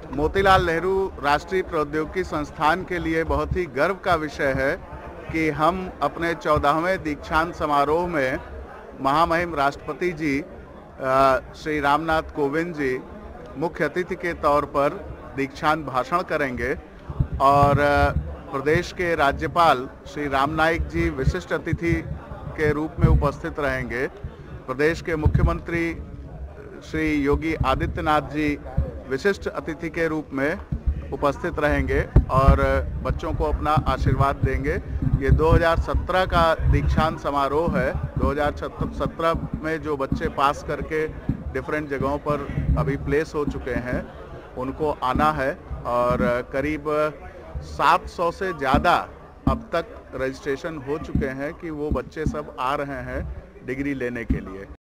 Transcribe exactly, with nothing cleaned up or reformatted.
मोतीलाल नेहरू राष्ट्रीय प्रौद्योगिकी संस्थान के लिए बहुत ही गर्व का विषय है कि हम अपने चौदहवें दीक्षांत समारोह में महामहिम राष्ट्रपति जी श्री रामनाथ कोविंद जी मुख्य अतिथि के तौर पर दीक्षांत भाषण करेंगे और प्रदेश के राज्यपाल श्री राम नाईक जी विशिष्ट अतिथि के रूप में उपस्थित रहेंगे। प्रदेश के मुख्यमंत्री श्री योगी आदित्यनाथ जी विशिष्ट अतिथि के रूप में उपस्थित रहेंगे और बच्चों को अपना आशीर्वाद देंगे। ये दो हज़ार सत्रह का दीक्षांत समारोह है। दो हज़ार सत्रह में जो बच्चे पास करके डिफरेंट जगहों पर अभी प्लेस हो चुके हैं उनको आना है और करीब सात सौ से ज़्यादा अब तक रजिस्ट्रेशन हो चुके हैं कि वो बच्चे सब आ रहे हैं डिग्री लेने के लिए।